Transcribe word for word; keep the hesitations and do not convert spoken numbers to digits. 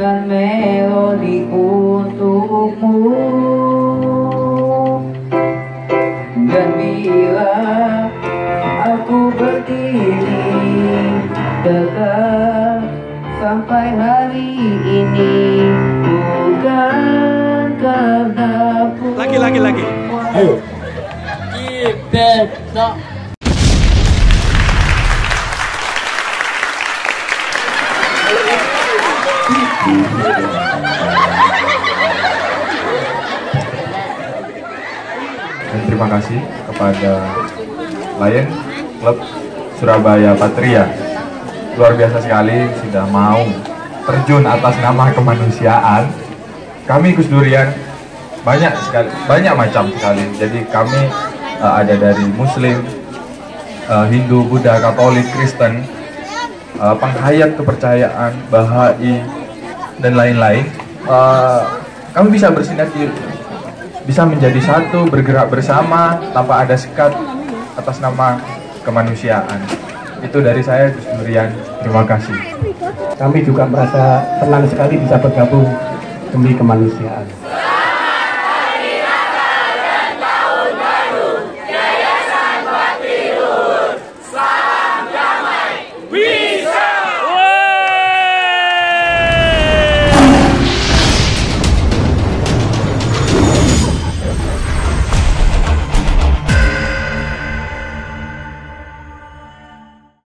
hadirkan melodi untukmu. Dan bila aku berdiri tegak sampai hari ini, bukan karena aku. Lagi, lagi, lagi. Ayo. Kita. Dan terima kasih kepada Lion Club Surabaya Patria, luar biasa sekali sudah mau terjun atas nama kemanusiaan. Kami Gus Durian banyak sekali, banyak macam sekali. Jadi kami uh, ada dari Muslim, uh, Hindu, Buddha, Katolik, Kristen, uh, penghayat kepercayaan, Bahai, dan lain-lain. Uh, kami bisa bersinergi, bisa menjadi satu, bergerak bersama tanpa ada sekat atas nama kemanusiaan. Itu dari saya, Gus Durian. Terima kasih. Kami juga merasa senang sekali bisa bergabung demi kemanusiaan.